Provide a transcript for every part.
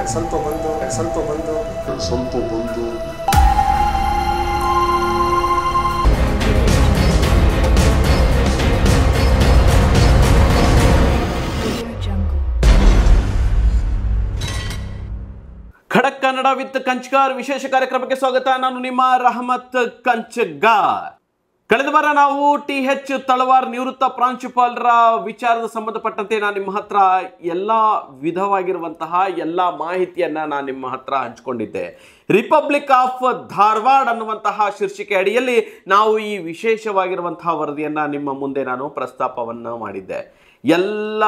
ಬಂದು ಖಡಕ್ ಕನ್ನಡ ವಿತ್ ಕಂಚಗಾರ್ ವಿಶೇಷ ಕಾರ್ಯಕ್ರಮಕ್ಕೆ ಸ್ವಾಗತ. ನಾನು ನಿಮ್ಮ ರಹಮತ್ ಕಂಚಗಾರ್. ಕಳೆದ ವಾರ ನಾವು TH ತಳವಾರ್ ನಿವೃತ್ತ ಪ್ರಾಂಶುಪಾಲರ ವಿಚಾರದ ಸಂಬಂಧಪಟ್ಟಂತೆ ನಾನು ನಿಮ್ಮ ಹತ್ರ ಎಲ್ಲ ವಿಧವಾಗಿರುವಂತಹ ಎಲ್ಲ ಮಾಹಿತಿಯನ್ನ ನಾನು ನಿಮ್ಮ ಹತ್ರ ಹಂಚಿಕೊಂಡಿದ್ದೆ. ರಿಪಬ್ಲಿಕ್ ಆಫ್ ಧಾರವಾಡ ಅನ್ನುವಂತಹ ಶೀರ್ಷಿಕೆ ಅಡಿಯಲ್ಲಿ ನಾವು ಈ ವಿಶೇಷವಾಗಿರುವಂತಹ ವರದಿಯನ್ನ ನಿಮ್ಮ ಮುಂದೆ ನಾನು ಪ್ರಸ್ತಾಪವನ್ನ ಮಾಡಿದ್ದೆ. ಎಲ್ಲ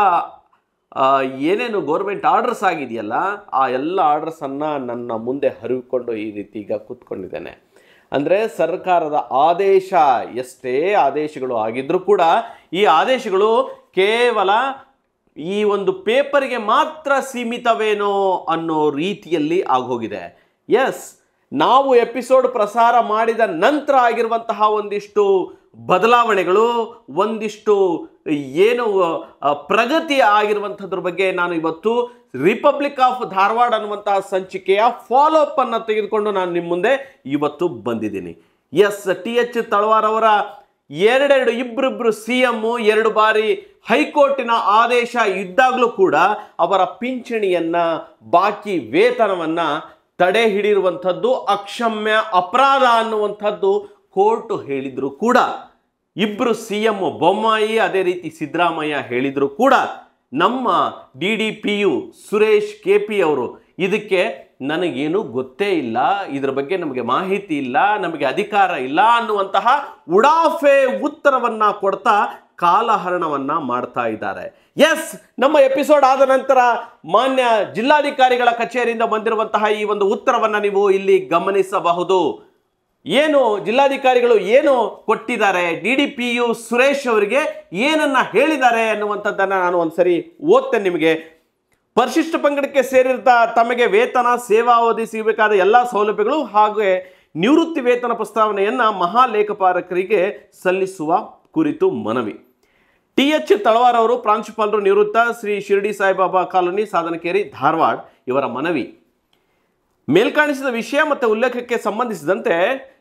ಏನೇನು ಗೌರ್ಮೆಂಟ್ ಆರ್ಡರ್ಸ್ ಆಗಿದೆಯಲ್ಲ ಆ ಎಲ್ಲ ಆರ್ಡರ್ಸನ್ನು ನನ್ನ ಮುಂದೆ ಹರಿವಿಕೊಂಡು ಈ ರೀತಿ ಈಗ ಕೂತ್ಕೊಂಡಿದ್ದೇನೆ. ಅಂದರೆ ಸರ್ಕಾರದ ಆದೇಶ ಎಷ್ಟೇ ಆದೇಶಗಳು ಆಗಿದ್ರೂ ಕೂಡ ಈ ಆದೇಶಗಳು ಕೇವಲ ಈ ಒಂದು ಪೇಪರ್ಗೆ ಮಾತ್ರ ಸೀಮಿತವೇನೋ ಅನ್ನೋ ರೀತಿಯಲ್ಲಿ ಆಗೋಗಿದೆ. ಎಸ್, ನಾವು ಎಪಿಸೋಡ್ ಪ್ರಸಾರ ಮಾಡಿದ ನಂತರ ಆಗಿರುವಂತಹ ಒಂದಿಷ್ಟು ಬದಲಾವಣೆಗಳು, ಒಂದಿಷ್ಟು ಏನು ಪ್ರಗತಿ ಆಗಿರುವಂಥದ್ರ ಬಗ್ಗೆ ನಾನು ಇವತ್ತು ರಿಪಬ್ಲಿಕ್ ಆಫ್ ಧಾರವಾಡ ಅನ್ನುವಂತಹ ಸಂಚಿಕೆಯ ಫಾಲೋ ಅಪ್ ಅನ್ನು ತೆಗೆದುಕೊಂಡು ನಾನು ನಿಮ್ಮ ಮುಂದೆ ಇವತ್ತು ಬಂದಿದ್ದೀನಿ. ಎಸ್, TH ತಳವಾರ್ ಅವರ ಇಬ್ಬರಿಬ್ಬರು CM 2 ಬಾರಿ ಹೈಕೋರ್ಟಿನ ಆದೇಶ ಇದ್ದಾಗಲೂ ಕೂಡ ಅವರ ಪಿಂಚಣಿಯನ್ನ, ಬಾಕಿ ವೇತನವನ್ನ ತಡೆ ಹಿಡಿರುವಂಥದ್ದು ಅಕ್ಷಮ್ಯ ಅಪರಾಧ ಅನ್ನುವಂಥದ್ದು ಕೋರ್ಟ್ ಹೇಳಿದ್ರು ಕೂಡ, ಇಬ್ಬರು CM ಬೊಮ್ಮಾಯಿ ಅದೇ ರೀತಿ ಸಿದ್ದರಾಮಯ್ಯ ಹೇಳಿದ್ರು ಕೂಡ ನಮ್ಮ DDPU ಸುರೇಶ್ KP ಅವರು ಇದಕ್ಕೆ ನನಗೇನು ಗೊತ್ತೇ ಇಲ್ಲ, ಇದರ ಬಗ್ಗೆ ನಮಗೆ ಮಾಹಿತಿ ಇಲ್ಲ, ನಮಗೆ ಅಧಿಕಾರ ಇಲ್ಲ ಅನ್ನುವಂತಹ ಉಡಾಫೆ ಉತ್ತರವನ್ನ ಕೊಡ್ತಾ ಕಾಲಹರಣವನ್ನ ಮಾಡ್ತಾ ಇದ್ದಾರೆ. ಎಸ್, ನಮ್ಮ ಎಪಿಸೋಡ್ ಆದ ನಂತರ ಮಾನ್ಯ ಜಿಲ್ಲಾಧಿಕಾರಿಗಳ ಕಚೇರಿಯಿಂದ ಬಂದಿರುವಂತಹ ಈ ಒಂದು ಉತ್ತರವನ್ನ ನೀವು ಇಲ್ಲಿ ಗಮನಿಸಬಹುದು. ಏನು ಜಿಲ್ಲಾಧಿಕಾರಿಗಳು ಏನು ಕೊಟ್ಟಿದ್ದಾರೆ, DDPU ಸುರೇಶ್ ಅವರಿಗೆ ಏನನ್ನ ಹೇಳಿದ್ದಾರೆ ಅನ್ನುವಂಥದ್ದನ್ನು ನಾನು ಒಂದ್ಸರಿ ಓದ್ತೇನೆ ನಿಮಗೆ. ಪರಿಶಿಷ್ಟ ಪಂಗಡಕ್ಕೆ ಸೇರಿದ ತಮಗೆ ವೇತನ, ಸೇವಾವಧಿ ಸಿಗಬೇಕಾದ ಎಲ್ಲ ಸೌಲಭ್ಯಗಳು ಹಾಗೂ ನಿವೃತ್ತಿ ವೇತನ ಪ್ರಸ್ತಾವನೆಯನ್ನ ಮಹಾಲೇಖಪಾಲಕರಿಗೆ ಸಲ್ಲಿಸುವ ಕುರಿತು ಮನವಿ. TH ತಳವಾರ್ ಅವರು ಪ್ರಾಂಶುಪಾಲರು ನಿವೃತ್ತ, ಶ್ರೀ ಶಿರಡಿ ಸಾಯಿಬಾಬಾ ಕಾಲೋನಿ, ಸಾಧನಕೇರಿ, ಧಾರವಾಡ ಇವರ ಮನವಿ. ಮೇಲ್ಕಾಣಿಸಿದ ವಿಷಯ ಮತ್ತು ಉಲ್ಲೇಖಕ್ಕೆ ಸಂಬಂಧಿಸಿದಂತೆ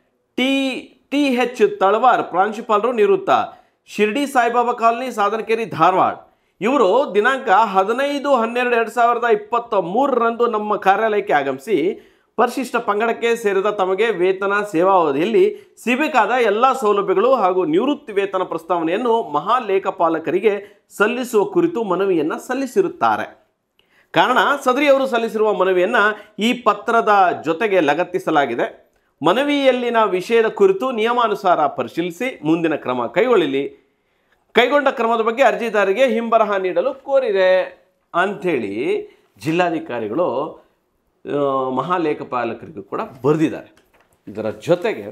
TH ತಳವಾರ್ ಪ್ರಾಂಶುಪಾಲರು ನಿವೃತ್ತ, ಶಿರಡಿ ಸಾಯಿಬಾಬಾ ಕಾಲೋನಿ, ಸಾಧನಕೇರಿ, ಧಾರವಾಡ ಇವರು ದಿನಾಂಕ 15/12/2023 ನಮ್ಮ ಕಾರ್ಯಾಲಯಕ್ಕೆ ಆಗಮಿಸಿ ಪರಿಶಿಷ್ಟ ಪಂಗಡಕ್ಕೆ ಸೇರಿದ ತಮಗೆ ವೇತನ, ಸೇವಾವಧಿಯಲ್ಲಿ ಸಿಗಬೇಕಾದ ಎಲ್ಲ ಸೌಲಭ್ಯಗಳು ಹಾಗೂ ನಿವೃತ್ತಿ ವೇತನ ಪ್ರಸ್ತಾವನೆಯನ್ನು ಮಹಾಲೇಖಪಾಲಕರಿಗೆ ಸಲ್ಲಿಸುವ ಕುರಿತು ಮನವಿಯನ್ನು ಸಲ್ಲಿಸಿರುತ್ತಾರೆ. ಕಾರಣ, ಸದರಿಯವರು ಸಲ್ಲಿಸಿರುವ ಮನವಿಯನ್ನು ಈ ಪತ್ರದ ಜೊತೆಗೆ ಲಗತ್ತಿಸಲಾಗಿದೆ. ಮನವಿಯಲ್ಲಿನ ವಿಷಯದ ಕುರಿತು ನಿಯಮಾನುಸಾರ ಪರಿಶೀಲಿಸಿ ಮುಂದಿನ ಕ್ರಮ ಕೈಗೊಂಡ ಕ್ರಮದ ಬಗ್ಗೆ ಅರ್ಜಿದಾರರಿಗೆ ಹಿಂಬರಹ ನೀಡಲು ಕೋರಿದೆ ಅಂಥೇಳಿ ಜಿಲ್ಲಾಧಿಕಾರಿಗಳು ಮಹಾಲೇಖಪಾಲಕರಿಗೂ ಕೂಡ ಬರೆದಿದ್ದಾರೆ. ಇದರ ಜೊತೆಗೆ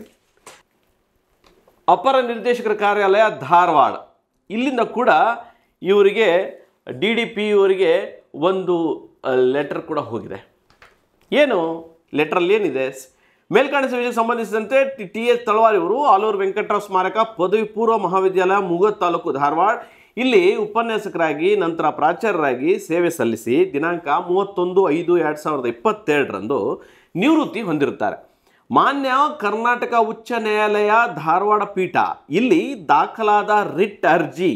ಅಪರ ನಿರ್ದೇಶಕರ ಕಾರ್ಯಾಲಯ ಧಾರವಾಡ ಇಲ್ಲಿಂದ ಕೂಡ ಇವರಿಗೆ DDPU ಅವರಿಗೆ ಒಂದು ಲೆಟರ್ ಕೂಡ ಹೋಗಿದೆ. ಏನು ಲೆಟ್ರಲ್ಲಿ ಏನಿದೆ? ಮೇಲ್ಕಾಣಿಸಿದ ವಿಷಯಕ್ಕೆ ಸಂಬಂಧಿಸಿದಂತೆ TH ತಳವಾರ್ ಇವರು ಆಲೂರು ವೆಂಕಟರಾವ್ ಸ್ಮಾರಕ ಪದವಿ ಪೂರ್ವ ಮಹಾವಿದ್ಯಾಲಯ ಮುಗದ್ ತಾಲೂಕು ಧಾರವಾಡ ಇಲ್ಲಿ ಉಪನ್ಯಾಸಕರಾಗಿ ನಂತರ ಪ್ರಾಚಾರ್ಯರಾಗಿ ಸೇವೆ ಸಲ್ಲಿಸಿ ದಿನಾಂಕ 31/5/2022 ನಿವೃತ್ತಿ ಹೊಂದಿರುತ್ತಾರೆ. ಮಾನ್ಯ ಕರ್ನಾಟಕ ಉಚ್ಚ ನ್ಯಾಯಾಲಯ ಧಾರವಾಡ ಪೀಠ ಇಲ್ಲಿ ದಾಖಲಾದ ರಿಟ್ ಅರ್ಜಿ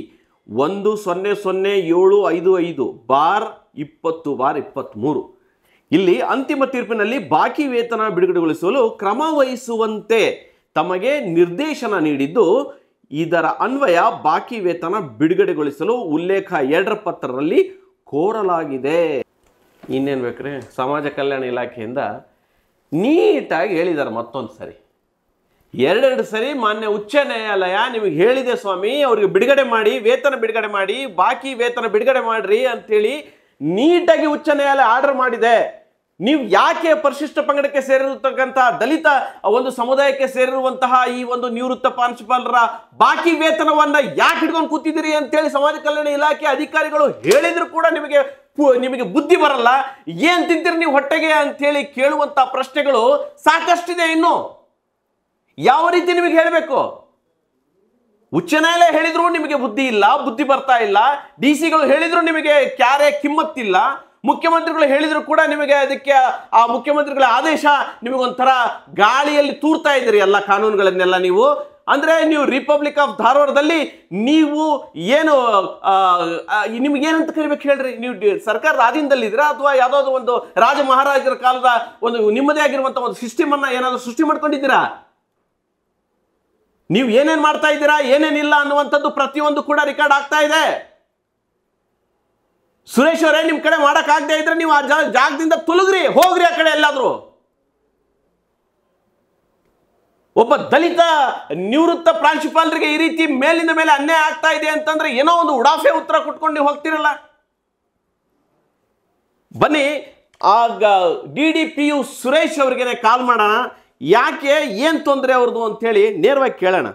10755/20/23 ಇಲ್ಲಿ ಅಂತಿಮ ತೀರ್ಪಿನಲ್ಲಿ ಬಾಕಿ ವೇತನ ಬಿಡುಗಡೆಗೊಳಿಸಲು ಕ್ರಮ ವಹಿಸುವಂತೆ ತಮಗೆ ನಿರ್ದೇಶನ ನೀಡಿದ್ದು, ಇದರ ಅನ್ವಯ ಬಾಕಿ ವೇತನ ಬಿಡುಗಡೆಗೊಳಿಸಲು ಉಲ್ಲೇಖ 2 ಪತ್ರದಲ್ಲಿ ಕೋರಲಾಗಿದೆ. ಇನ್ನೇನು ಬೇಕ್ರಿ, ಸಮಾಜ ಕಲ್ಯಾಣ ಇಲಾಖೆಯಿಂದ ನೀಟಾಗಿ ಹೇಳಿದ್ದಾರೆ. ಮತ್ತೊಂದು ಸರಿ 2 ಸರಿ ಮಾನ್ಯ ಉಚ್ಚ ನ್ಯಾಯಾಲಯ ನಿಮಗೆ ಹೇಳಿದೆ ಸ್ವಾಮಿ, ಅವ್ರಿಗೆ ಬಿಡುಗಡೆ ಮಾಡಿ, ವೇತನ ಬಿಡುಗಡೆ ಮಾಡಿ, ಬಾಕಿ ವೇತನ ಬಿಡುಗಡೆ ಮಾಡ್ರಿ ಅಂತೇಳಿ ನೀಟಾಗಿ ಉಚ್ಚ ನ್ಯಾಯಾಲಯ ಆರ್ಡರ್ ಮಾಡಿದೆ. ನೀವು ಯಾಕೆ ಪರಿಶಿಷ್ಟ ಪಂಗಡಕ್ಕೆ ಸೇರಿರತಕ್ಕಂತಹ ದಲಿತ ಒಂದು ಸಮುದಾಯಕ್ಕೆ ಸೇರಿರುವಂತಹ ಈ ಒಂದು ನಿವೃತ್ತ ಪ್ರಾಂಶುಪಾಲರ ಬಾಕಿ ವೇತನವನ್ನ ಯಾಕೆ ಹಿಡ್ಕೊಂಡು ಕೂತಿದ್ದೀರಿ ಅಂತೇಳಿ ಸಮಾಜ ಕಲ್ಯಾಣ ಇಲಾಖೆ ಅಧಿಕಾರಿಗಳು ಹೇಳಿದ್ರು ಕೂಡ ನಿಮಗೆ ಬುದ್ಧಿ ಬರಲ್ಲ. ಏನ್ ತಿಂತೀರಿ ನೀವು ಹೊಟ್ಟೆಗೆ ಅಂತೇಳಿ ಕೇಳುವಂತ ಪ್ರಶ್ನೆಗಳು ಸಾಕಷ್ಟಿದೆ. ಇನ್ನು ಯಾವ ರೀತಿ ನಿಮಗೆ ಹೇಳಬೇಕು? ಉಚ್ಚ ನ್ಯಾಯಾಲಯ ಹೇಳಿದ್ರು ನಿಮಗೆ ಬುದ್ಧಿ ಇಲ್ಲ, ಬುದ್ಧಿ ಬರ್ತಾ ಇಲ್ಲ. DC ಗಳು ಹೇಳಿದ್ರು ನಿಮಗೆ ಕ್ಯಾರೆ ಕಿಮ್ಮತ್ತಿಲ್ಲ. ಮುಖ್ಯಮಂತ್ರಿಗಳು ಹೇಳಿದ್ರು ಕೂಡ ನಿಮಗೆ ಅದಕ್ಕೆ ಆ ಮುಖ್ಯಮಂತ್ರಿಗಳ ಆದೇಶ ನಿಮಗೊಂಥರ ಗಾಳಿಯಲ್ಲಿ ತೂರ್ತಾ ಇದ್ದೀರಿ ಎಲ್ಲ ಕಾನೂನುಗಳನ್ನೆಲ್ಲ ನೀವು. ಅಂದ್ರೆ ನೀವು ರಿಪಬ್ಲಿಕ್ ಆಫ್ ಧಾರವಾಡದಲ್ಲಿ ನೀವು ಏನು ನಿಮ್ಗೆ ಏನಂತ ಕರಿಬೇಕು ಹೇಳ್ರಿ? ನೀವು ಸರ್ಕಾರದ ಅಧೀನದಲ್ಲಿ ಇದ್ದೀರಾ ಅಥವಾ ಯಾವುದಾದ್ರು ಒಂದು ರಾಜ ಮಹಾರಾಜರ ಕಾಲದ ಒಂದು ನಿಮ್ಮದೇ ಆಗಿರುವಂತ ಒಂದು ಸಿಸ್ಟಮ್ ಅನ್ನ ಏನಾದ್ರು ಸೃಷ್ಟಿ ಮಾಡ್ಕೊಂಡಿದ್ದೀರಾ? ನೀವು ಏನೇನ್ ಮಾಡ್ತಾ ಇದ್ದೀರಾ ಏನೇನಿಲ್ಲ ಅನ್ನುವಂಥದ್ದು ಪ್ರತಿಯೊಂದು ಕೂಡ ರೆಕಾರ್ಡ್ ಆಗ್ತಾ ಇದೆ. ಸುರೇಶ್ ಅವರೇ, ನಿಮ್ ಕಡೆ ಮಾಡಕ್ ಆಗದೆ ಇದ್ರೆ ನೀವು ಆ ಜಾಗದಿಂದ ತೊಲಗ್ರಿ, ಹೋಗ್ರಿ ಆ ಕಡೆ ಎಲ್ಲಾದ್ರೂ. ಒಬ್ಬ ದಲಿತ ನಿವೃತ್ತ ಪ್ರಾಂಶುಪಾಲರಿಗೆ ಈ ರೀತಿ ಮೇಲಿಂದ ಮೇಲೆ ಅನ್ಯಾಯ ಆಗ್ತಾ ಇದೆ ಅಂತಂದ್ರೆ ಏನೋ ಒಂದು ಉಡಾಫೆ ಉತ್ತರ ಕೊಟ್ಕೊಂಡು ನೀವು ಹೋಗ್ತಿರಲ್ಲ. ಬನ್ನಿ ಆಗ DDPU ಸುರೇಶ್ ಅವ್ರಿಗೆ ಕಾಲ್ ಮಾಡೋಣ. ಯಾಕೆ, ಏನ್ ತೊಂದರೆ ಅವ್ರದ್ದು ಅಂತ ಹೇಳಿ ನೇರವಾಗಿ ಕೇಳೋಣ.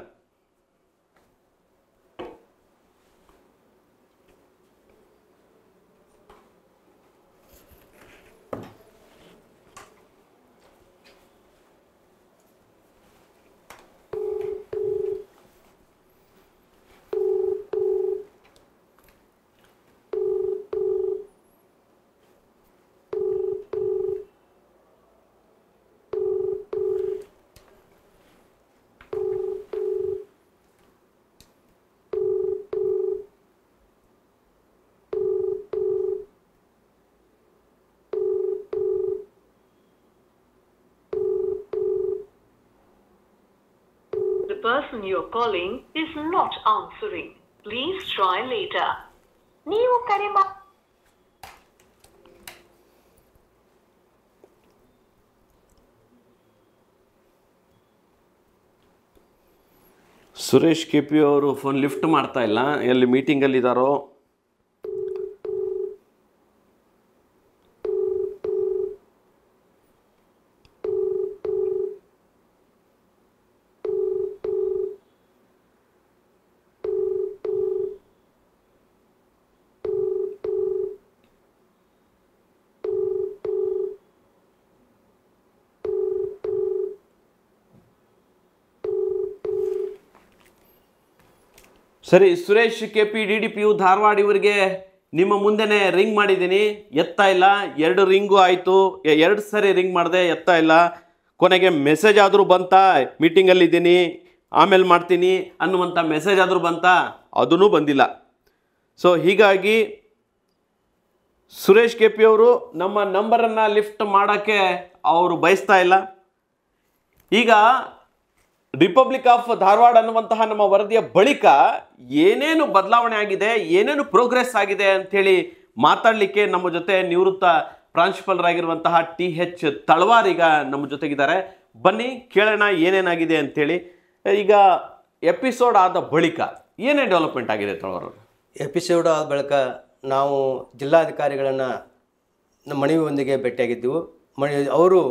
The person you are calling is not answering. Please try later. ನೀವು ಕರೆ ಸುರೇಶ್ KP ಅವರು ಫೋನ್ ಲಿಫ್ಟ್ ಮಾಡ್ತಾ ಇಲ್ಲ, ಎಲ್ಲಿ ಮೀಟಿಂಗಲ್ಲಿ ಇದ್ದಾರೋ. ಸರಿ, ಸುರೇಶ್ KP DDPU ಧಾರವಾಡ ಇವರಿಗೆ ನಿಮ್ಮ ಮುಂದೆನೆ ರಿಂಗ್ ಮಾಡಿದ್ದೀನಿ, ಎತ್ತಾ ಇಲ್ಲ. 2 ರಿಂಗು ಆಯಿತು, 2 ಸರಿ ರಿಂಗ್ ಮಾಡಿದೆ, ಎತ್ತಾ ಇಲ್ಲ. ಕೊನೆಗೆ ಮೆಸೇಜ್ ಆದರೂ ಬಂತಾ, ಮೀಟಿಂಗಲ್ಲಿ ಇದ್ದೀನಿ ಆಮೇಲೆ ಮಾಡ್ತೀನಿ ಅನ್ನುವಂಥ ಮೆಸೇಜ್ ಆದರೂ ಬಂತಾ? ಅದೂ ಬಂದಿಲ್ಲ. ಸೊ ಹೀಗಾಗಿ ಸುರೇಶ್ KP ಅವರು ನಮ್ಮ ನಂಬರನ್ನು ಲಿಫ್ಟ್ ಮಾಡೋಕ್ಕೆ ಅವರು ಬಯಸ್ತಾ ಇಲ್ಲ. ಈಗ ರಿಪಬ್ಲಿಕ್ ಆಫ್ ಧಾರವಾಡ ಅನ್ನುವಂತಹ ನಮ್ಮ ವರದಿಯ ಬಳಿಕ ಏನೇನು ಬದಲಾವಣೆ ಆಗಿದೆ, ಏನೇನು ಪ್ರೋಗ್ರೆಸ್ ಆಗಿದೆ ಅಂಥೇಳಿ ಮಾತಾಡಲಿಕ್ಕೆ ನಮ್ಮ ಜೊತೆ ನಿವೃತ್ತ ಪ್ರಾಂಶುಪಾಲರಾಗಿರುವಂತಹ TH ತಳವಾರ್ ಈಗ ನಮ್ಮ ಜೊತೆಗಿದ್ದಾರೆ. ಬನ್ನಿ ಕೇಳೋಣ ಏನೇನಾಗಿದೆ ಅಂಥೇಳಿ. ಈಗ ಎಪಿಸೋಡ್ ಆದ ಬಳಿಕ ಏನೇ ಡೆವಲಪ್ಮೆಂಟ್ ಆಗಿದೆ ತಳವಾರ್? ಎಪಿಸೋಡ್ ಆದ ಬಳಿಕ ನಾವು ಜಿಲ್ಲಾಧಿಕಾರಿಗಳನ್ನು ನಮ್ಮ ಮನವಿಯೊಂದಿಗೆ ಭೇಟಿಯಾಗಿದ್ದೆವು. ಅವರು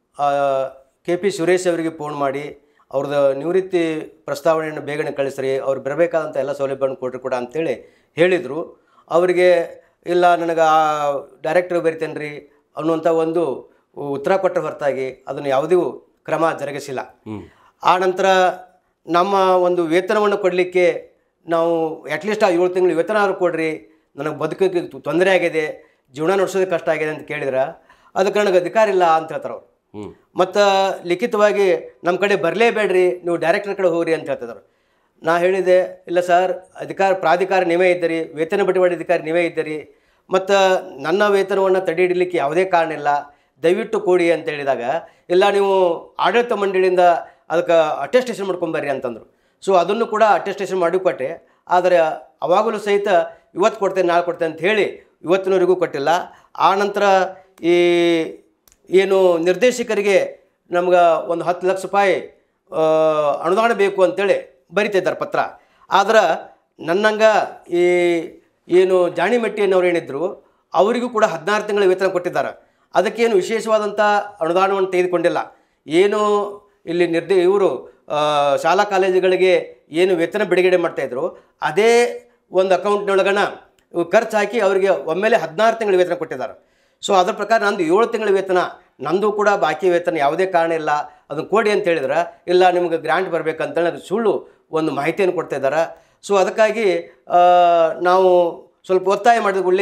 KP ಸುರೇಶ್ ಅವರಿಗೆ ಫೋನ್ ಮಾಡಿ ಅವ್ರದ್ದು ನಿವೃತ್ತಿ ಪ್ರಸ್ತಾವನೆಯನ್ನು ಬೇಗನೆ ಕಳಿಸ್ರಿ, ಅವ್ರು ಬರಬೇಕಾದಂಥ ಎಲ್ಲ ಸೌಲಭ್ಯವನ್ನು ಕೊಟ್ಟರು ಕೂಡ ಅಂತೇಳಿ ಹೇಳಿದರು. ಅವರಿಗೆ ಇಲ್ಲ ನನಗೆ ಆ ಡೈರೆಕ್ಟರ್ ಬರಿತೇನೆ ರೀ ಅನ್ನುವಂಥ ಒಂದು ಉತ್ತರ ಕೊಟ್ಟರೆ ಹೊರತಾಗಿ ಅದನ್ನು ಯಾವುದೂ ಕ್ರಮ ಜರುಗಿಸಿಲ್ಲ. ಆ ನಂತರ ನಮ್ಮ ಒಂದು ವೇತನವನ್ನು ಕೊಡಲಿಕ್ಕೆ ನಾವು ಅಟ್ಲೀಸ್ಟ್ ಆ 7 ತಿಂಗಳು ವೇತನ ಆದರೂ ಕೊಡ್ರಿ, ನನಗೆ ಬದುಕೋಕ್ಕೆ ತೊಂದರೆ ಆಗಿದೆ, ಜೀವನ ನಡೆಸೋದಕ್ಕೆ ಕಷ್ಟ ಆಗಿದೆ ಅಂತ ಕೇಳಿದ್ರೆ ಅದಕ್ಕೆ ನನಗೆ ಅಧಿಕಾರ ಇಲ್ಲ ಅಂತ ಹೇಳ್ತಾರೆ ಅವರು. ಮತ್ತು ಲಿಖಿತವಾಗಿ ನಮ್ಮ ಕಡೆ ಬರಲೇಬೇಡ್ರಿ, ನೀವು ಡೈರೆಕ್ಟರ್ ಕಡೆ ಹೋಗ್ರಿ ಅಂತ ಹೇಳ್ತಿದ್ರು. ನಾ ಹೇಳಿದೆ ಇಲ್ಲ ಸರ್, ಪ್ರಾಧಿಕಾರ ನೀವೇ ಇದ್ದೀರಿ, ವೇತನ ಬಟವಾಡೆ ಅಧಿಕಾರಿ ನೀವೇ ಇದ್ದೀರಿ, ಮತ್ತು ನನ್ನ ವೇತನವನ್ನು ತಡೆ ಹಿಡಲಿಕ್ಕೆ ಯಾವುದೇ ಕಾರಣ ಇಲ್ಲ, ದಯವಿಟ್ಟು ಕೊಡಿ ಅಂತ ಹೇಳಿದಾಗ ಇಲ್ಲ ನೀವು ಆಡಳಿತ ಮಂಡಳಿಯಿಂದ ಅದಕ್ಕೆ ಅಟೆಸ್ಟೇಷನ್ ಮಾಡ್ಕೊಂಬರ್ರಿ ಅಂತಂದರು. ಸೊ ಅದನ್ನು ಕೂಡ ಅಟೆಸ್ಟೇಷನ್ ಮಾಡಿಕೊಟ್ಟೆ. ಆದರೆ ಅವಾಗಲೂ ಸಹಿತ ಇವತ್ತು ಕೊಡ್ತೇನೆ ನಾಳೆ ಕೊಡ್ತೇನೆ ಅಂತ ಹೇಳಿ ಇವತ್ತಿನವರೆಗೂ ಕೊಟ್ಟಿಲ್ಲ. ಆ ನಂತರ ಈ ಏನು ನಿರ್ದೇಶಕರಿಗೆ ನಮ್ಗೆ ಒಂದು 10 ಲಕ್ಷ ರೂಪಾಯಿ ಅನುದಾನ ಬೇಕು ಅಂತೇಳಿ ಬರಿತಿದ್ದಾರೆ ಪತ್ರ. ಆದ್ರೆ ನನ್ನಂಗೆ ಈ ಏನು ಜಾಣಿಮೆಟ್ಟಿಯನ್ನವ್ರು ಏನಿದ್ರು ಅವರಿಗೂ ಕೂಡ 16 ತಿಂಗಳ ವೇತನ ಕೊಟ್ಟಿದ್ದಾರೆ. ಅದಕ್ಕೇನು ವಿಶೇಷವಾದಂಥ ಅನುದಾನವನ್ನು ತೆಗೆದುಕೊಂಡಿಲ್ಲ. ಏನು ಇಲ್ಲಿ ಇವರು ಶಾಲಾ ಕಾಲೇಜುಗಳಿಗೆ ಏನು ವೇತನ ಬಿಡುಗಡೆ ಮಾಡ್ತಾಯಿದ್ರು ಅದೇ ಒಂದು ಅಕೌಂಟ್ನೊಳಗನ ಖರ್ಚು ಹಾಕಿ ಅವರಿಗೆ ಒಮ್ಮೆಲೆ 16 ತಿಂಗಳ ವೇತನ ಕೊಟ್ಟಿದ್ದಾರೆ. ಸೊ ಅದರ ಪ್ರಕಾರ ನಂದು 7 ತಿಂಗಳ ವೇತನ, ನಂದು ಕೂಡ ಬಾಕಿ ವೇತನ ಯಾವುದೇ ಕಾರಣ ಇಲ್ಲ, ಅದನ್ನು ಕೊಡಿ ಅಂತ ಹೇಳಿದ್ರೆ ಇಲ್ಲ ನಿಮಗೆ ಗ್ರಾಂಟ್ ಬರಬೇಕಂತೇಳಿ ಅದು ಸುಳ್ಳು ಒಂದು ಮಾಹಿತಿಯನ್ನು ಕೊಡ್ತಾ ಇದ್ದಾರೆ. ಸೊ ಅದಕ್ಕಾಗಿ ನಾವು ಸ್ವಲ್ಪ ಒತ್ತಾಯ ಮಾಡಿದ ಕೂಡಲೇ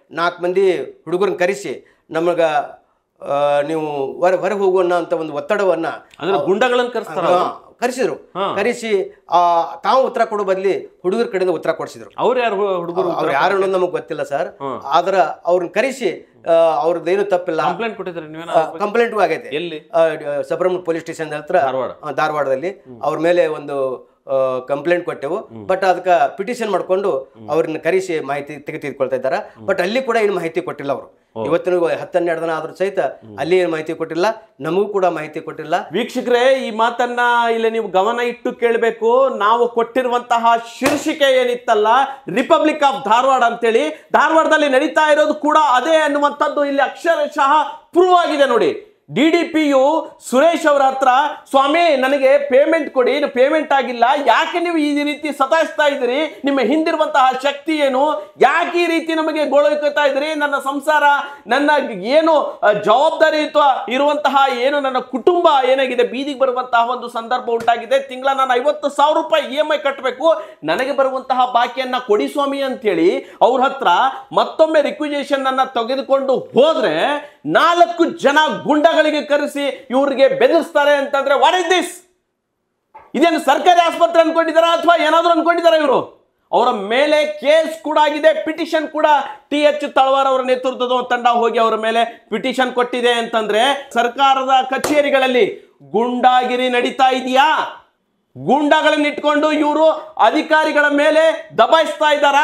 4 ಮಂದಿ ಹುಡುಗರನ್ನ ಕರೆಸಿ ನಮಗೆ ನೀವು ಹೊರಗೆ ಹೋಗೋಣ ಅಂತ ಒಂದು ಒತ್ತಡವನ್ನು ಅಂದ್ರೆ ಗುಂಡಗಳನ್ನು ಕರೆಸಿದ್ರು. ಕರೆಸಿ ತಾವು ಉತ್ತರ ಕೊಡೋ ಬದಲಿ ಹುಡುಗರ ಕಡೆಯಿಂದ ಉತ್ತರ ಕೊಡಿಸಿದ್ರು. ಅವ್ರು ಯಾರು ಹುಡುಗರು? ಅವ್ರು ಯಾರು ಅನ್ನೋದು ನಮಗೆ ಗೊತ್ತಿಲ್ಲ ಸರ್. ಆದ್ರೆ ಅವ್ರನ್ನ ಕರೆಸಿ ಅವ್ರದ್ದೇನು ತಪ್ಪಿಲ್ಲ, ಕಂಪ್ಲೇಂಟ್ ಕೊಟ್ಟಿದ್ರೆ ಕಂಪ್ಲೇಂಟು ಆಗೈತೆ. ಎಲ್ಲಿ? ಸಬ್ರಹ್ಮಣ್ಯ ಪೊಲೀಸ್ ಸ್ಟೇಷನ್ ಹತ್ರ ಧಾರವಾಡದಲ್ಲಿ ಅವ್ರ ಮೇಲೆ ಒಂದು ಕಂಪ್ಲೇಂಟ್ ಕೊಟ್ಟೆವು. ಬಟ್ ಅದಕ್ಕೆ ಪಿಟಿಷನ್ ಮಾಡ್ಕೊಂಡು ಅವ್ರನ್ನ ಕರೆಸಿ ಮಾಹಿತಿ ತೆಗೆದುಕೊಳ್ತಾ ಇದ್ದಾರೆ. ಬಟ್ ಅಲ್ಲಿ ಕೂಡ ಏನು ಮಾಹಿತಿ ಕೊಟ್ಟಿಲ್ಲ ಅವರು. ಇವತ್ತಿನ 10-12 ದಿನ ಆದ್ರೂ ಸಹಿತ ಅಲ್ಲಿ ಏನು ಮಾಹಿತಿ ಕೊಟ್ಟಿಲ್ಲ, ನಮಗೂ ಕೂಡ ಮಾಹಿತಿ ಕೊಟ್ಟಿಲ್ಲ. ವೀಕ್ಷಕರೇ, ಈ ಮಾತನ್ನ ಇಲ್ಲಿ ನೀವು ಗಮನ ಇಟ್ಟು ಕೇಳಬೇಕು. ನಾವು ಕೊಟ್ಟಿರುವಂತಹ ಶೀರ್ಷಿಕೆ ಏನಿತ್ತಲ್ಲ, ರಿಪಬ್ಲಿಕ್ ಆಫ್ ಧಾರವಾಡ ಅಂತೇಳಿ, ಧಾರವಾಡದಲ್ಲಿ ನಡೀತಾ ಇರೋದು ಕೂಡ ಅದೇ ಅನ್ನುವಂಥದ್ದು ಇಲ್ಲಿ ಅಕ್ಷರಶಃ ಪ್ರೂವ್ ಆಗಿದೆ ನೋಡಿ. DDPU ಸುರೇಶ್ ಅವರ ಹತ್ರ, ಸ್ವಾಮಿ ನನಗೆ ಪೇಮೆಂಟ್ ಕೊಡಿ, ಪೇಮೆಂಟ್ ಆಗಿಲ್ಲ, ಯಾಕೆ ನೀವು ಈ ರೀತಿ ಸತಾಯಿಸ್ತಾ ಇದ್ದೀರಿ, ನಿಮ್ಮ ಹಿಂದಿರುವಂತಹ ಶಕ್ತಿ ಏನು, ಯಾಕೆ ಈ ರೀತಿ ನಮಗೆ ಗೋಳೈಕೊಳ್ತಾ ಇದ್ದೀರಿ, ನನ್ನ ಸಂಸಾರ, ನನ್ನ ಏನು ಜವಾಬ್ದಾರಿ ಇರುವಂತಹ ಏನು ನನ್ನ ಕುಟುಂಬ ಏನಾಗಿದೆ, ಬೀದಿಗೆ ಬರುವಂತಹ ಒಂದು ಸಂದರ್ಭ ಉಂಟಾಗಿದೆ, ತಿಂಗಳ ನಾನು 50,000 ರೂಪಾಯಿ EMI ಕಟ್ಟಬೇಕು, ನನಗೆ ಬರುವಂತಹ ಬಾಕಿಯನ್ನ ಕೊಡಿ ಸ್ವಾಮಿ ಅಂತೇಳಿ ಅವ್ರ ಹತ್ರ ಮತ್ತೊಮ್ಮೆ ರಿಕ್ವಿಜೇಷನ್ ಅನ್ನ ತೆಗೆದುಕೊಂಡು ಹೋದ್ರೆ 4 ಜನ ಗುಂಡಗಳಿಗೆ ಕರೆಸಿ ಇವರಿಗೆ ಬೆದರಿಸ್ತಾರೆ ಅಂತಂದ್ರೆ ವಾಟ್ ಇಸ್ ದಿಸ್? ಇದೇನು ಸರ್ಕಾರಿ ಆಸ್ಪತ್ರೆ ಅನ್ಕೊಂಡಿದಾರ ಅಥವಾ ಏನಾದ್ರು ಅನ್ಕೊಂಡಿದಾರ ಇವರು? ಅವರ ಮೇಲೆ ಕೇಸ್ ಕೂಡ ಆಗಿದೆ, ಪಿಟಿಷನ್ ಕೂಡ TH ತಳವಾರ್ ಅವರ ನೇತೃತ್ವದ ತಂಡ ಹೋಗಿ ಅವರ ಮೇಲೆ ಪಿಟಿಷನ್ ಕೊಟ್ಟಿದೆ. ಅಂತಂದ್ರೆ ಸರ್ಕಾರದ ಕಚೇರಿಗಳಲ್ಲಿ ಗುಂಡಾಗಿರಿ ನಡೀತಾ ಇದೆಯಾ? ಗುಂಡಾಗಳನ್ನ ಇಟ್ಕೊಂಡು ಇವರು ಅಧಿಕಾರಿಗಳ ಮೇಲೆ ದಬಾಯಿಸ್ತಾ ಇದ್ದಾರಾ?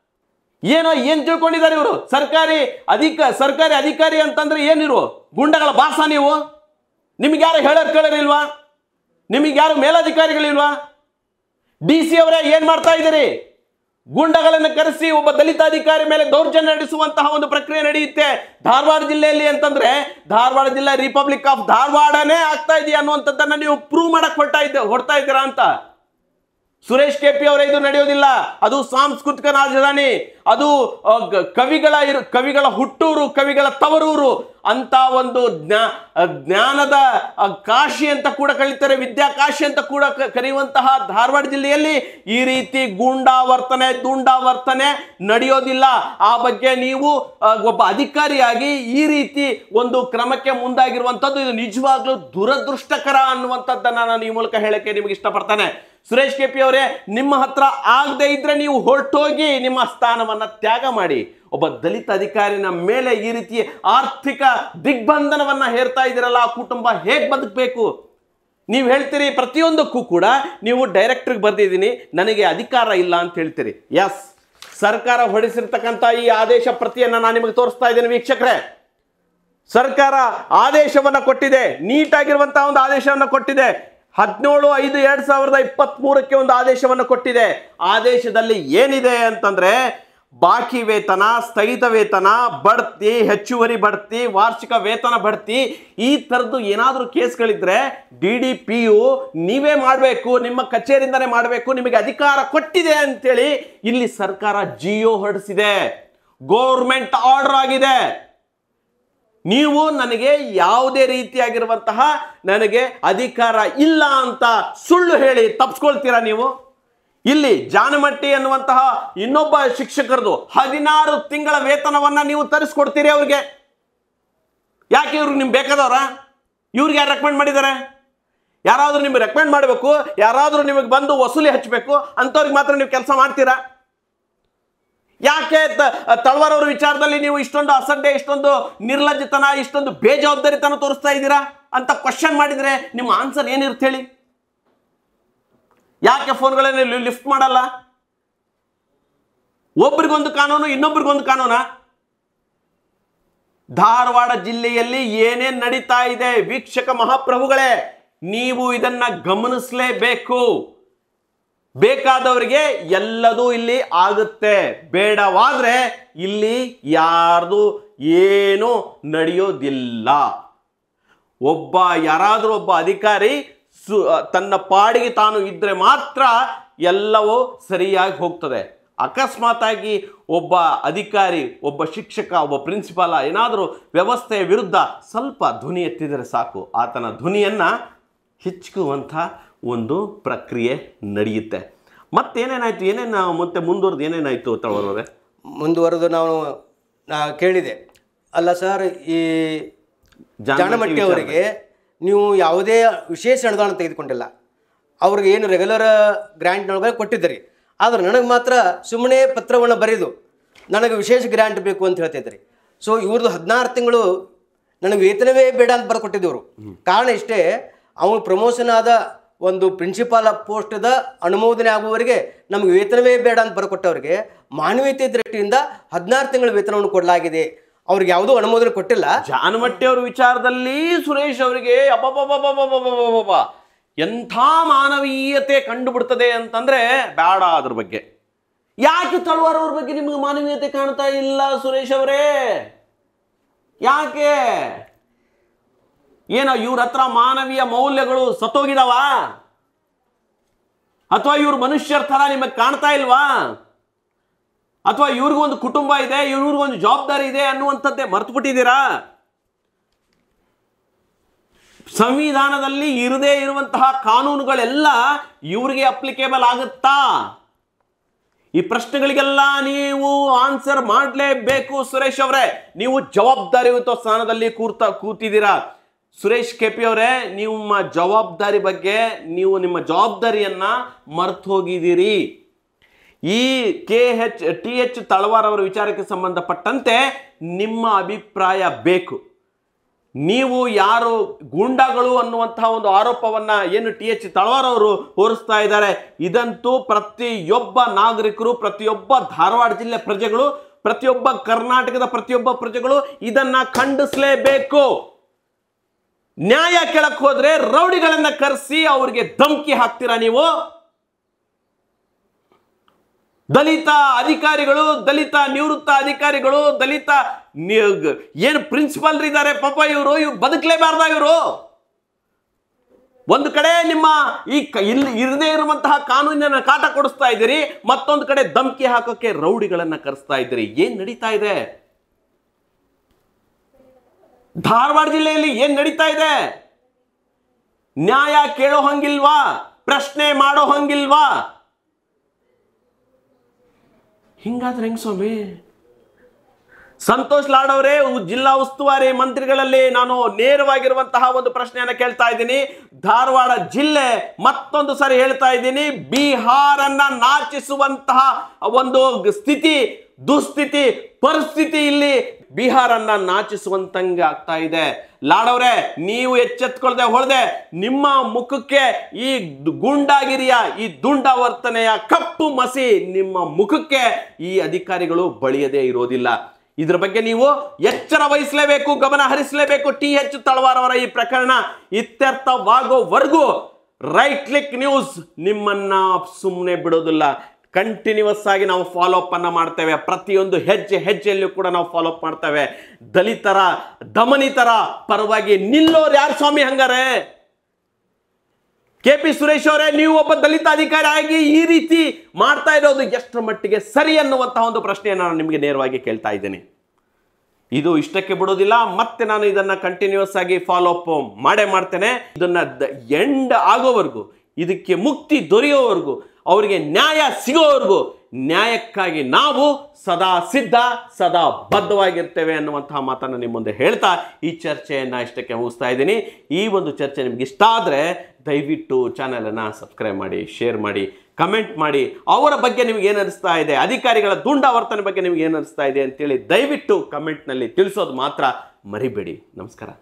ಏನ್ ತಿಳ್ಕೊಂಡಿದ್ದಾರೆ ಇವರು? ಸರ್ಕಾರಿ ಅಧಿಕಾರಿ ಅಂತಂದ್ರೆ ಏನಿರು? ಗುಂಡಗಳ ಬಾಸ ನೀವು? ನಿಮ್ಗೆ ಯಾರು ಹೇಳೋರು ಕೇಳೋರಿಲ್ವಾ? ನಿಮಗೆ ಯಾರು ಮೇಲಧಿಕಾರಿಗಳಿಲ್ವಾ? DC ಅವರೇ ಏನ್ ಮಾಡ್ತಾ ಇದ್ದೀರಿ? ಗುಂಡಗಳನ್ನು ಕರೆಸಿ ಒಬ್ಬ ದಲಿತ ಅಧಿಕಾರಿ ಮೇಲೆ ದೌರ್ಜನ್ಯ ನಡೆಸುವಂತಹ ಒಂದು ಪ್ರಕ್ರಿಯೆ ನಡೆಯುತ್ತೆ ಧಾರವಾಡ ಜಿಲ್ಲೆಯಲ್ಲಿ. ಅಂತಂದ್ರೆ ಧಾರವಾಡ ಜಿಲ್ಲೆ ರಿಪಬ್ಲಿಕ್ ಆಫ್ ಧಾರವಾಡನೇ ಆಗ್ತಾ ಇದೆಯಾ ಅನ್ನುವಂಥದ್ದನ್ನ ನೀವು ಪ್ರೂವ್ ಮಾಡಕ್ ಹೊಡ್ತಾ ಇದ್ದೀರಾ ಅಂತ. ಸುರೇಶ್ KP ಅವರೇ, ಇದು ನಡೆಯೋದಿಲ್ಲ. ಅದು ಸಾಂಸ್ಕೃತಿಕ ರಾಜಧಾನಿ, ಅದು ಕವಿಗಳ ಹುಟ್ಟೂರು, ಕವಿಗಳ ತವರೂರು ಅಂತ ಒಂದು ಜ್ಞಾನದ ಕಾಶಿ ಅಂತ ಕೂಡ ಕರೀತಾರೆ, ವಿದ್ಯಾ ಕಾಶಿ ಅಂತ ಕೂಡ ಕರೆಯುವಂತಹ ಧಾರವಾಡ ಜಿಲ್ಲೆಯಲ್ಲಿ ಈ ರೀತಿ ದುಂಡಾವರ್ತನೆ ನಡೆಯೋದಿಲ್ಲ. ಆ ಬಗ್ಗೆ ನೀವು ಒಬ್ಬ ಅಧಿಕಾರಿಯಾಗಿ ಈ ರೀತಿ ಒಂದು ಕ್ರಮಕ್ಕೆ ಮುಂದಾಗಿರುವಂಥದ್ದು ಇದು ನಿಜವಾಗ್ಲೂ ದುರದೃಷ್ಟಕರ ಅನ್ನುವಂಥದ್ದನ್ನ ನಾನು ಈ ಮೂಲಕ ಹೇಳಕ್ಕೆ ನಿಮಗೆ ಇಷ್ಟಪಡ್ತಾನೆ. ಸುರೇಶ್ KP ಅವರೇ, ನಿಮ್ಮ ಹತ್ರ ಆಗದೆ ಇದ್ರೆ ನೀವು ಹೊರಟೋಗಿ ನಿಮ್ಮ ಸ್ಥಾನವನ್ನ ತ್ಯಾಗ ಮಾಡಿ. ಒಬ್ಬ ದಲಿತ ಅಧಿಕಾರಿನ ಮೇಲೆ ಈ ರೀತಿ ಆರ್ಥಿಕ ದಿಗ್ಬಂಧನವನ್ನ ಹೇರ್ತಾ ಇದ್ದೀರಲ್ಲ, ಆ ಕುಟುಂಬ ಹೇಗೆ ಬದುಕಬೇಕು? ನೀವು ಹೇಳ್ತೀರಿ ಪ್ರತಿಯೊಂದಕ್ಕೂ ಕೂಡ ನೀವು ಡೈರೆಕ್ಟರ್ಗೆ ಬರ್ದಿದ್ದೀನಿ, ನನಗೆ ಅಧಿಕಾರ ಇಲ್ಲ ಅಂತ ಹೇಳ್ತೀರಿ. ಎಸ್, ಸರ್ಕಾರ ಹೊರಡಿಸಿರ್ತಕ್ಕಂಥ ಈ ಆದೇಶ ಪ್ರತಿಯನ್ನ ನಾನು ನಿಮಗೆ ತೋರಿಸ್ತಾ ಇದ್ದೇನೆ ವೀಕ್ಷಕರೇ. ಸರ್ಕಾರ ಆದೇಶವನ್ನ ಕೊಟ್ಟಿದೆ, ನೀಟಾಗಿರುವಂತಹ ಒಂದು ಆದೇಶವನ್ನ ಕೊಟ್ಟಿದೆ. 17/5/2023 ಒಂದು ಆದೇಶವನ್ನು ಕೊಟ್ಟಿದೆ. ಆದೇಶದಲ್ಲಿ ಏನಿದೆ ಅಂತಂದ್ರೆ, ಬಾಕಿ ವೇತನ, ಸ್ಥಗಿತ ವೇತನ, ಬಡ್ತಿ, ಹೆಚ್ಚುವರಿ ಬಡ್ತಿ, ವಾರ್ಷಿಕ ವೇತನ ಬಡ್ತಿ, ಈ ಥರದ್ದು ಏನಾದರೂ ಕೇಸ್ಗಳಿದ್ರೆ DDPU ನೀವೇ ಮಾಡಬೇಕು, ನಿಮ್ಮ ಕಚೇರಿಯಿಂದನೇ ಮಾಡಬೇಕು, ನಿಮಗೆ ಅಧಿಕಾರ ಕೊಟ್ಟಿದೆ ಅಂತೇಳಿ ಇಲ್ಲಿ ಸರ್ಕಾರ GO ಹೊರಡಿಸಿದೆ, ಗೌರ್ಮೆಂಟ್ ಆರ್ಡರ್ ಆಗಿದೆ. ನೀವು ನನಗೆ ಯಾವುದೇ ರೀತಿಯಾಗಿರುವಂತಹ ನನಗೆ ಅಧಿಕಾರ ಇಲ್ಲ ಅಂತ ಸುಳ್ಳು ಹೇಳಿ ತಪ್ಪಿಸ್ಕೊಳ್ತೀರಾ ನೀವು? ಇಲ್ಲಿ ಜಾನಮಟ್ಟಿ ಅನ್ನುವಂತಹ ಇನ್ನೊಬ್ಬ ಶಿಕ್ಷಕರದು 16 ತಿಂಗಳ ವೇತನವನ್ನ ನೀವು ತರಿಸ್ಕೊಡ್ತೀರಿ ಅವ್ರಿಗೆ. ಯಾಕೆ ಇವ್ರಿಗೆ ನಿಮ್ಗೆ ಬೇಕಾದವ್ರ? ಇವ್ರಿಗೆ ಯಾರು ರೆಕಮೆಂಡ್ ಮಾಡಿದ್ದಾರೆ? ಯಾರಾದ್ರೂ ನಿಮ್ಗೆ ರೆಕಮೆಂಡ್ ಮಾಡಬೇಕು, ಯಾರಾದ್ರೂ ನಿಮಗೆ ಬಂದು ವಸೂಲಿ ಹಚ್ಚಬೇಕು, ಅಂಥವ್ರಿಗೆ ಮಾತ್ರ ನೀವು ಕೆಲಸ ಮಾಡ್ತೀರಾ? ಯಾಕೆ ತಳವಾರ್ ಅವರ ವಿಚಾರದಲ್ಲಿ ನೀವು ಇಷ್ಟೊಂದು ಅಸಡ್ಡೆ, ಇಷ್ಟೊಂದು ನಿರ್ಲಜ್ಜತನ, ಇಷ್ಟೊಂದು ಬೇಜವಾಬ್ದಾರಿತನ ತೋರಿಸ್ತಾ ಇದ್ದೀರಾ ಅಂತ ಕ್ವಶನ್ ಮಾಡಿದ್ರೆ ನಿಮ್ಮ ಆನ್ಸರ್ ಏನಿರುತ್ತೆ ಹೇಳಿ? ಯಾಕೆ ಫೋನ್ಗಳನ್ನ ಲಿಫ್ಟ್ ಮಾಡಲ್ಲ? ಒಬ್ರಿಗೊಂದು ಕಾನೂನು, ಇನ್ನೊಬ್ರಿಗೊಂದು ಕಾನೂನಾ? ಧಾರವಾಡ ಜಿಲ್ಲೆಯಲ್ಲಿ ಏನೇನ್ ನಡೀತಾ ಇದೆ ವೀಕ್ಷಕ ಮಹಾಪ್ರಭುಗಳೇ, ನೀವು ಇದನ್ನ ಗಮನಿಸಲೇಬೇಕು. ಬೇಕಾದವರಿಗೆ ಎಲ್ಲದೂ ಇಲ್ಲಿ ಆಗುತ್ತೆ, ಬೇಡವಾದ್ರೆ ಇಲ್ಲಿ ಯಾರ್ದು ಏನು ನಡೆಯೋದಿಲ್ಲ. ಯಾರಾದ್ರೂ ಒಬ್ಬ ಅಧಿಕಾರಿ ತನ್ನ ಪಾಡಿಗೆ ತಾನು ಇದ್ರೆ ಮಾತ್ರ ಎಲ್ಲವೂ ಸರಿಯಾಗಿ ಹೋಗ್ತದೆ. ಅಕಸ್ಮಾತ್ ಆಗಿ ಒಬ್ಬ ಅಧಿಕಾರಿ, ಒಬ್ಬ ಶಿಕ್ಷಕ, ಒಬ್ಬ ಪ್ರಿನ್ಸಿಪಾಲ ಏನಾದರೂ ವ್ಯವಸ್ಥೆಯ ವಿರುದ್ಧ ಸ್ವಲ್ಪ ಧ್ವನಿ ಎತ್ತಿದರೆ ಸಾಕು, ಆತನ ಧ್ವನಿಯನ್ನ ಹೆಚ್ಚುವಂಥ ಒಂದು ಪ್ರಕ್ರಿಯೆ ನಡೆಯುತ್ತೆ. ಮತ್ತೇನೇನಾಯ್ತು? ಮತ್ತೆ ಮುಂದುವರೆದು ಏನೇನಾಯ್ತು ತಳವಾರ್? ಮುಂದುವರೆದು ನಾವು ಕೇಳಿದೆ, ಅಲ್ಲ ಸರ್, ಈ ಜಾಣಮಟ್ಟಿ ಅವರಿಗೆ ನೀವು ಯಾವುದೇ ವಿಶೇಷ ಅನುದಾನ ತೆಗೆದುಕೊಂಡಿಲ್ಲ, ಅವ್ರಿಗೆ ಏನು ರೆಗ್ಯುಲರ್ ಗ್ರ್ಯಾಂಟ್ನೊಳಗೆ ಕೊಟ್ಟಿದ್ದೀರಿ, ಆದರೆ ನನಗೆ ಮಾತ್ರ ಸುಮ್ಮನೆ ಪತ್ರವನ್ನು ಬರೆದು ನನಗೆ ವಿಶೇಷ ಗ್ರ್ಯಾಂಟ್ ಬೇಕು ಅಂತ ಹೇಳ್ತಿದ್ರಿ. ಸೊ ಇವ್ರದ್ದು 16 ತಿಂಗಳು ನನಗೆ ವೇತನವೇ ಬೇಡ ಅಂತ ಬರ್ಕೊಟ್ಟಿದ್ದವರು. ಕಾರಣ ಇಷ್ಟೇ, ಅವನು ಪ್ರಮೋಷನ್ ಆದ ಒಂದು ಪ್ರಿನ್ಸಿಪಾಲ್ ಪೋಸ್ಟದ ಅನುಮೋದನೆ ಆಗುವವರೆಗೆ ನಮಗೆ ವೇತನವೇ ಬೇಡ ಅಂತ ಬರ್ಕೊಟ್ಟವ್ರಿಗೆ ಮಾನವೀಯತೆ ದೃಷ್ಟಿಯಿಂದ 16 ತಿಂಗಳ ವೇತನವನ್ನು ಕೊಡಲಾಗಿದೆ. ಅವ್ರಿಗೆ ಯಾವುದೋ ಅನುಮೋದನೆ ಕೊಟ್ಟಿಲ್ಲ. ಜಾನಮಟ್ಟಿ ಅವ್ರ ವಿಚಾರದಲ್ಲಿ ಸುರೇಶ್ ಅವರಿಗೆ ಅಬ್ಬಬ್ಬಬ್ಬಬ್ಬಬ್ಬಬ್ಬಬ್ಬ ಎಂಥ ಮಾನವೀಯತೆ ಕಂಡುಬಿಡ್ತದೆ ಅಂತಂದ್ರೆ ಬೇಡ. ಅದ್ರ ಬಗ್ಗೆ ಯಾಕೆ ತಳವಾರ್ ಅವ್ರ ಬಗ್ಗೆ ನಿಮ್ಗೆ ಮಾನವೀಯತೆ ಕಾಣ್ತಾ ಇಲ್ಲ ಸುರೇಶ್ ಅವರೇ? ಯಾಕೆ? ಏನೋ ಇವ್ರ ಹತ್ರ ಮಾನವೀಯ ಮೌಲ್ಯಗಳು ಸತ್ತೋಗಿದಾವ, ಅಥವಾ ಇವ್ರ ಮನುಷ್ಯರ ತರ ನಿಮಗೆ ಕಾಣ್ತಾ ಇಲ್ವಾ, ಅಥವಾ ಇವ್ರಿಗೊಂದು ಕುಟುಂಬ ಇದೆ, ಇವ್ರಿಗೊಂದು ಜವಾಬ್ದಾರಿ ಇದೆ ಅನ್ನುವಂಥದ್ದೇ ಮರ್ತು ಬಿಟ್ಟಿದ್ದೀರಾ? ಸಂವಿಧಾನದಲ್ಲಿ ಇರದೇ ಇರುವಂತಹ ಕಾನೂನುಗಳೆಲ್ಲ ಇವ್ರಿಗೆ ಅಪ್ಲಿಕೇಬಲ್ ಆಗುತ್ತಾ? ಈ ಪ್ರಶ್ನೆಗಳಿಗೆಲ್ಲ ನೀವು ಆನ್ಸರ್ ಮಾಡಲೇಬೇಕು ಸುರೇಶ್ ಅವರೇ. ನೀವು ಜವಾಬ್ದಾರಿಯುತ ಸ್ಥಾನದಲ್ಲಿ ಕೂತಿದ್ದೀರಾ. ಸುರೇಶ್ ಕೆಪಿ ಅವರೇ, ನಿಮ್ಮ ಜವಾಬ್ದಾರಿ ಬಗ್ಗೆ ನೀವು ನಿಮ್ಮ ಜವಾಬ್ದಾರಿಯನ್ನ ಮರ್ತು ಹೋಗಿದ್ದೀರಿ. ಈ TH ತಳವಾರ್ ಅವರ ವಿಚಾರಕ್ಕೆ ಸಂಬಂಧಪಟ್ಟಂತೆ ನಿಮ್ಮ ಅಭಿಪ್ರಾಯ ಬೇಕು. ನೀವು ಯಾರು ಗೂಂಡಾಗಳು ಅನ್ನುವಂತಹ ಒಂದು ಆರೋಪವನ್ನ ಏನು TH ತಳವಾರ್ ಅವರು ಹೊರಿಸ್ತಾ ಇದ್ದಾರೆ, ಇದಂತೂ ಪ್ರತಿಯೊಬ್ಬ ನಾಗರಿಕರು, ಪ್ರತಿಯೊಬ್ಬ ಧಾರವಾಡ ಜಿಲ್ಲೆ ಪ್ರಜೆಗಳು, ಪ್ರತಿಯೊಬ್ಬ ಕರ್ನಾಟಕದ ಪ್ರತಿಯೊಬ್ಬ ಪ್ರಜೆಗಳು ಇದನ್ನ ಖಂಡಿಸಲೇಬೇಕು. ನ್ಯಾಯ ಕೇಳಕ್ ಹೋದ್ರೆ ರೌಡಿಗಳನ್ನ ಕರೆಸಿ ಅವ್ರಿಗೆ ಧಮಕಿ ಹಾಕ್ತೀರಾ ನೀವು? ದಲಿತ ಅಧಿಕಾರಿಗಳು, ದಲಿತ ನಿವೃತ್ತ ಅಧಿಕಾರಿಗಳು, ದಲಿತ ಏನು ಪ್ರಿನ್ಸಿಪಾಲ್ ಇದ್ದಾರೆ, ಪಾಪ ಇವರು ಬದುಕಲೇಬಾರ್ದ? ಇವರು ಒಂದು ಕಡೆ ನಿಮ್ಮ ಇಲ್ಲಿ ಇರದೇ ಇರುವಂತಹ ಕಾನೂನಿನ ಕಾಟ ಕೊಡಿಸ್ತಾ ಇದ್ದೀರಿ, ಮತ್ತೊಂದು ಕಡೆ ಧಮಕಿ ಹಾಕೋಕೆ ರೌಡಿಗಳನ್ನ ಕರೆಸ್ತಾ ಇದ್ದೀರಿ. ಏನ್ ನಡೀತಾ ಇದೆ ಧಾರವಾಡ ಜಿಲ್ಲೆಯಲ್ಲಿ? ಏನ್ ನಡೀತಾ ಇದೆ? ನ್ಯಾಯ ಕೇಳೋ ಹಂಗಿಲ್ವಾ? ಪ್ರಶ್ನೆ ಮಾಡೋ ಹಂಗಿಲ್ವಾ? ಹಿಂಗಾದ್ರೆ ಹೆಂಗ್ ಸ್ವಾಮಿ? ಸಂತೋಷ್ ಲಾಡ್ ಅವರೇ, ಜಿಲ್ಲಾ ಉಸ್ತುವಾರಿ ಮಂತ್ರಿಗಳಲ್ಲಿ ನಾನು ನೇರವಾಗಿರುವಂತಹ ಒಂದು ಪ್ರಶ್ನೆಯನ್ನ ಕೇಳ್ತಾ ಇದ್ದೀನಿ. ಧಾರವಾಡ ಜಿಲ್ಲೆ, ಮತ್ತೊಂದು ಸಾರಿ ಹೇಳ್ತಾ ಇದ್ದೀನಿ, ಬಿಹಾರನ್ನ ನಾಚಿಸುವಂತಹ ಒಂದು ಸ್ಥಿತಿ, ದುಸ್ಥಿತಿ, ಪರಿಸ್ಥಿತಿ ಇಲ್ಲಿ ಬಿಹಾರನ್ನ ನಾಚಿಸುವಂತಂಗೆ ಆಗ್ತಾ ಇದೆ. ಲಾಡವ್ರೆ, ನೀವು ಎಚ್ಚೆತ್ಕೊಳ್ದೆ ಹೊಳದೆ ನಿಮ್ಮ ಮುಖಕ್ಕೆ ಈ ಗೂಂಡಾಗಿರಿಯ, ಈ ದುಂಡಾವರ್ತನೆಯ ಕಪ್ಪು ಮಸಿ ನಿಮ್ಮ ಮುಖಕ್ಕೆ ಈ ಅಧಿಕಾರಿಗಳು ಬಳಿಯದೇ ಇರೋದಿಲ್ಲ. ಇದ್ರ ಬಗ್ಗೆ ನೀವು ಎಚ್ಚರ ವಹಿಸಲೇಬೇಕು, ಗಮನ ಹರಿಸಲೇಬೇಕು. TH ತಳವಾರ್ ಅವರ ಈ ಪ್ರಕರಣ ಇತ್ಯರ್ಥವಾಗೋವರೆಗೂ ರೈಟ್ ಕ್ಲಿಕ್ ನ್ಯೂಸ್ ನಿಮ್ಮನ್ನ ಸುಮ್ಮನೆ ಬಿಡೋದಿಲ್ಲ. ಕಂಟಿನ್ಯೂಸ್ ಆಗಿ ನಾವು ಫಾಲೋ ಅಪ್ ಅನ್ನ ಮಾಡ್ತೇವೆ. ಪ್ರತಿಯೊಂದು ಹೆಜ್ಜೆಯಲ್ಲೂ ಕೂಡ ನಾವು ಫಾಲೋ ಅಪ್ ಮಾಡ್ತೇವೆ. ದಲಿತರ, ದಮನಿತರ ಪರವಾಗಿ ನಿಲ್ಲೋರು ಯಾರು ಸ್ವಾಮಿ? ಹಂಗಾರೆ KP ಸುರೇಶ್ ಅವರೇ, ನೀವು ಒಬ್ಬ ದಲಿತ ಅಧಿಕಾರಿ ಆಗಿ ಈ ರೀತಿ ಮಾಡ್ತಾ ಇರೋದು ಎಷ್ಟರ ಮಟ್ಟಿಗೆ ಸರಿ ಅನ್ನುವಂತಹ ಒಂದು ಪ್ರಶ್ನೆಯನ್ನು ನಾನು ನಿಮಗೆ ನೇರವಾಗಿ ಕೇಳ್ತಾ ಇದ್ದೇನೆ. ಇದು ಇಷ್ಟಕ್ಕೆ ಬಿಡೋದಿಲ್ಲ, ಮತ್ತೆ ನಾನು ಇದನ್ನ ಕಂಟಿನ್ಯೂಸ್ ಆಗಿ ಫಾಲೋ ಅಪ್ ಮಾಡೇ ಮಾಡ್ತೇನೆ. ಇದನ್ನ ಎಂಡ್ ಆಗೋವರೆಗೂ, ಇದಕ್ಕೆ ಮುಕ್ತಿ ದೊರೆಯೋವರೆಗೂ, ಅವರಿಗೆ ನ್ಯಾಯ ಸಿಗೋವರೆಗೂ ನ್ಯಾಯಕ್ಕಾಗಿ ನಾವು ಸದಾ ಸಿದ್ಧ, ಸದಾ ಬದ್ಧವಾಗಿರ್ತೇವೆ ಅನ್ನುವಂತಹ ಮಾತನ್ನು ನಿಮ್ಮ ಮುಂದೆ ಹೇಳ್ತಾ ಈ ಚರ್ಚೆಯನ್ನು ಇಷ್ಟಕ್ಕೆ ಮುಗಿಸ್ತಾ ಇದ್ದೀನಿ. ಈ ಒಂದು ಚರ್ಚೆ ನಿಮ್ಗೆ ಇಷ್ಟ ಆದರೆ ದಯವಿಟ್ಟು ಚಾನಲನ್ನು ಸಬ್ಸ್ಕ್ರೈಬ್ ಮಾಡಿ, ಶೇರ್ ಮಾಡಿ, ಕಮೆಂಟ್ ಮಾಡಿ. ಅವರ ಬಗ್ಗೆ ನಿಮ್ಗೆ ಏನು ಅನಿಸ್ತಾ ಇದೆ, ಅಧಿಕಾರಿಗಳ ದುಂಡಾವರ್ತನೆ ಬಗ್ಗೆ ನಿಮ್ಗೆ ಏನು ಅನಿಸ್ತಾ ಇದೆ ಅಂತೇಳಿ ದಯವಿಟ್ಟು ಕಮೆಂಟ್ನಲ್ಲಿ ತಿಳಿಸೋದು ಮಾತ್ರ ಮರಿಬೇಡಿ. ನಮಸ್ಕಾರ.